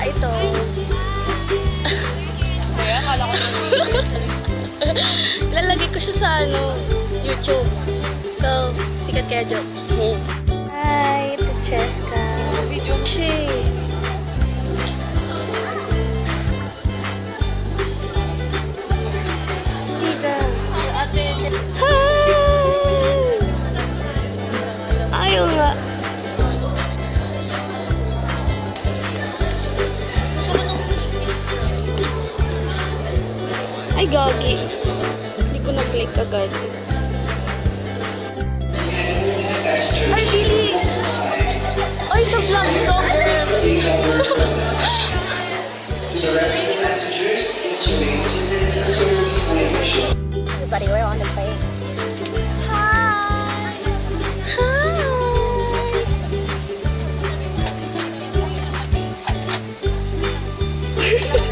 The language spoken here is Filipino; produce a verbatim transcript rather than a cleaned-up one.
ito. Kaya, akala ko Lalagay ko siya sa ano, YouTube. So, sikat kaya joke. Hi, ito Cheska. video mo. She. Tita. Ate. Hi! Ayaw nga. Ay, gagi. Hindi ko na-click agad. Ay, Billy! Ay, sa vlog ito. Everybody, we're on the plane. Hi! Hi!